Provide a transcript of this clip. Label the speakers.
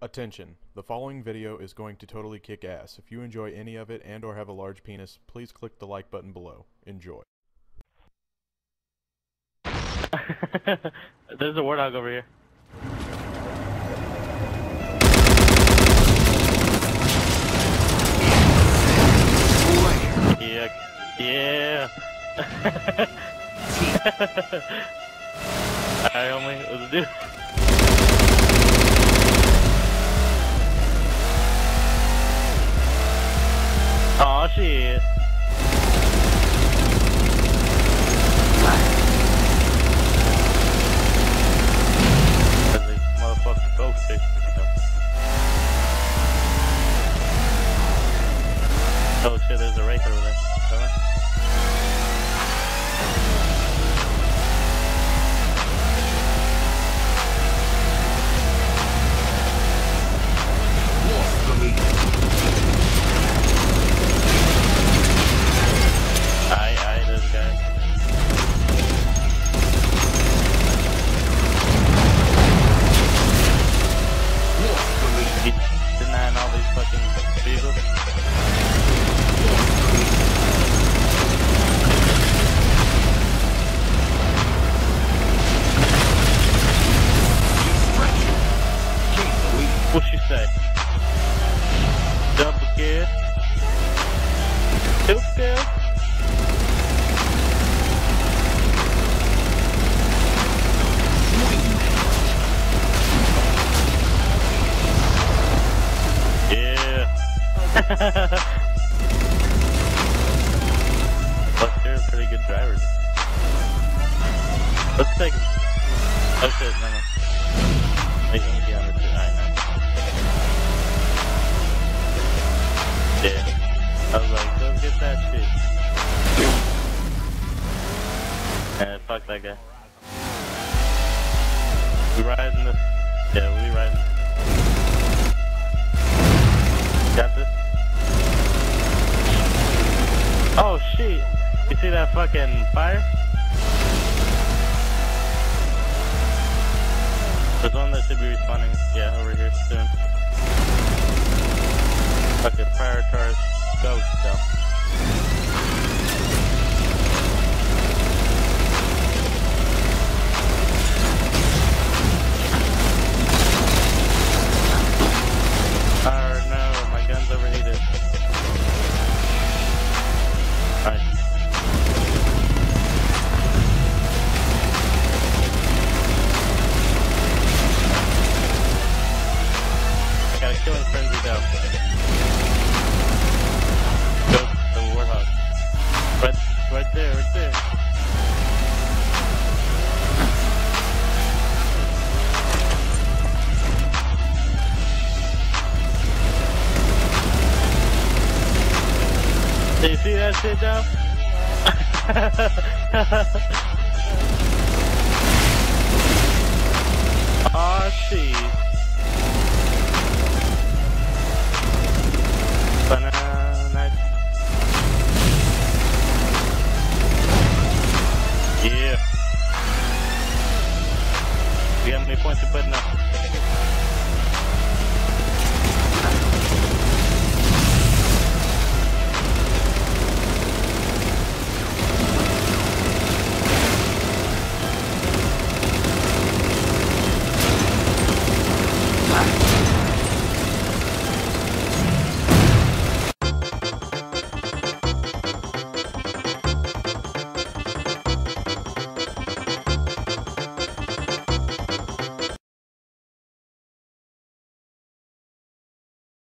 Speaker 1: Attention, the following video is going to totally kick ass. If you enjoy any of it and or have a large penis, please click the like button below. Enjoy.
Speaker 2: There's a Warthog over here. Yeah. Alright, homie, let's do it. Aw, shit. This motherfucking boat station. Oh shit, there's a wraith over there. Denying all these fucking vehicles. What she say? Double kill. Two kill. Plus, they're pretty good drivers. Let's take him. Oh shit, no. They can get on the shit. Alright, nice. Yeah. I was like, go get that shit. Fuck that guy. We riding this. Yeah, we riding. Got this? Oh shit! You see that fucking fire? There's one that should be respawning, yeah, over here soon. Fucking fire cars, ghost though. Overheated. Alright. I got a killing frenzy though. Go to the Warthog. Right there, right there. Did you see that shit though? Aw, shit.